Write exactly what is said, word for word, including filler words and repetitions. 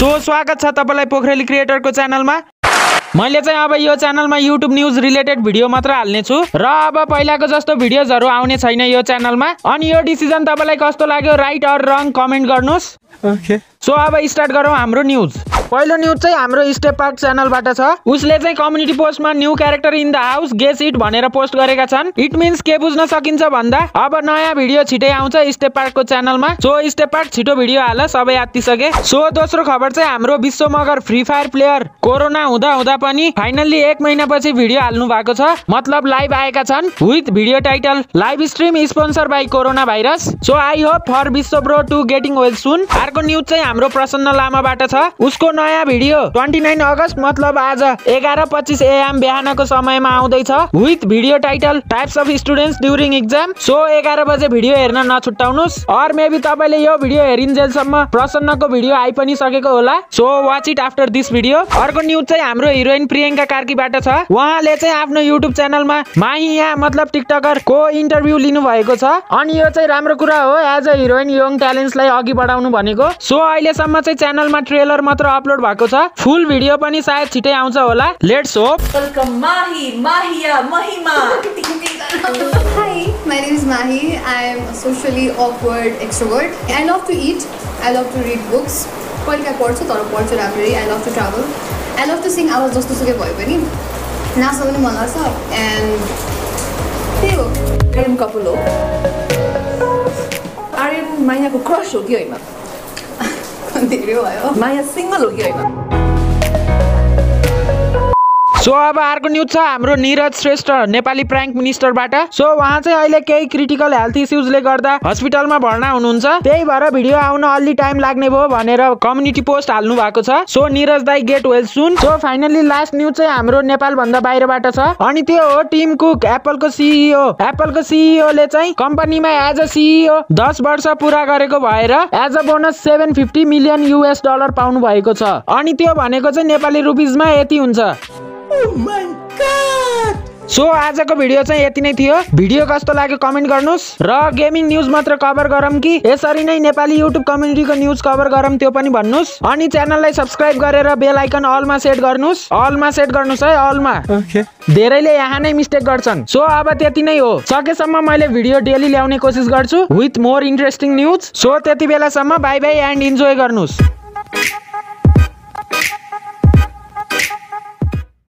So स्वागत छ तपाईलाई पोखरेली क्रिएटरको च्यानलमा। मैले चाहिँ अब यो च्यानलमा युट्युब न्यूज रिलेटेड भिडियो मात्र हाल्ने छु र अब पहिलाको जस्तो भिडियोजहरु आउने छैन यो च्यानलमा। अनि यो डिसिजन तपाईलाई कस्तो लाग्यो राइट अर रङ कमेन्ट गर्नुस्। ओके सो अब स्टार्ट गरौँ हाम्रो न्यूज। पहिलो न्यूज चाहिँ हाम्रो स्टेप पार्क च्यानलबाट छ। उसले चाहिँ कम्युनिटी पोस्टमा new character in the house guess it भनेर पोस्ट गरेका छन्। इट मिन्स के बुझ्न सकिन्छ भन्दा अब नयाँ भिडियो छिटै आउँछ स्टेप पार्कको च्यानलमा। सो स्टेप पार्क छिटो भिडियो हाल सबै आत्तिसके। सो दोस्रो खबर चाहिँ हाम्रो Bishwa Magar free fire player corona हुँदा हुँदा पनि फाइनल्ली एक महिनापछि भिडियो हाल्नु भएको छ। मतलब लाइभ आएका छन् with video title live stream sponsor by corona virus. So I hope for Bishwa bro to getting well soon. अर्को न्यूज चाहिँ हाम्रो प्रसन्न लामाबाट छ। उसको नयाँ भिडियो उनतीस अगस्त मतलब आज एघार पच्चीस एएम बिहानको समयमा आउँदैछ with video title types of students during exam. So एघार बजे भिडियो हेर्न नछुट्टाउनुस्। और मेबी तपाईले यो भिडियो हेरिन्जेलसम्म प्रसन्नको भिडियो आइ पनि सकेको होला। So watch it after this video. अर्को न्यूज चाहिँ हाम्रो हिरोइन प्रियंका कार्कीबाट छ। उहाँले चाहिँ आफ्नो युट्युब च्यानलमा माहिया मतलब टिकटकर को इन्टरभ्यु लिनु भएको छ। अनि यो चाहिँ राम्रो कुरा हो एज अ हिरोइन यङ ट्यालेन्ट्सलाई अघि बढाउनु भनेको। सो अहिलेसम्म चाहिँ च्यानलमा ट्रेलर मात्र अपलोड भएको छ। फुल भिडियो पनि सायद छिटै आउँछ होला। Let's hope. Welcome Mahi mahiyaa Mahima. Hi, my name is Mahi. I am a socially awkward extrovert. I love to eat. I love to read books. कहिलेकाहीँ पढ्छु तर पढ्छु राम्ररी। I love to travel. I love to sing आवाज जस्तो सुकै भए पनि नाच्न पनि मन लाग्छ। एन्ड त्यही हो। आर्यन कपुल हो। आर्यन मायाको क्रस हो कि होइन? धेरै भयो। माया सिंगल हो कि होइन? सो अब अर्को न्यूज छ हाम्रो नीरज श्रेष्ठ नेपाली प्राङ्क मिनिस्टरबाट। सो उहाँ चाहिँ अहिले केही क्रिटिकल हेल्थ इस्युजले गर्दा हस्पिटलमा भर्ना हुनुहुन्छ। त्यही भएर भिडियो आउन अलि टाइम लाग्ने भयो भनेर कम्युनिटी पोस्ट हाल्नु भएको छ। सो नीरज दाइ get well soon. So finally last news चाहिँ हाम्रो नेपाल भन्दा बाहिरबाट छ। अनि त्यो हो टिम कुक एप्पलको सिइओ। एप्पलको सिइओ ले चाहिँ कम्पनीमा एज अ सिइओ दस वर्ष पुरा गरेको भएर as a bonus seven fifty million US dollar पाउनु भएको छ। अनि त्यो भनेको चाहिँ नेपाली रुपिजमा यति हुन्छ। Oh my God! सो आजको भिडियो चाहिँ यति नै थियो। भिडियो कस्तो लाग्यो कमेन्ट गर्नुस्। र गेमिङ न्यूज मात्र कभर गरौँ कि यसरी नै नेपाली युट्युब कम्युनिटीको न्यूज कभर गरौँ त्यो पनि भन्नुस्। अनि च्यानललाई सब्स्क्राइब गरेर बेल आइकन अलमा सेट गर्नुस्। अलमा सेट गर्नुस् है अलमा। ओके धेरैले यहाँ नै मिस्टेक गर्छन्। सो अब त्यति नै हो। सकेसम्म मैले भिडियो डेली ल्याउने कोसिस गर्छु with more interesting news. So त्यति बेलासम्म बाई बाई एन्ड इन्जोय गर्नुस्।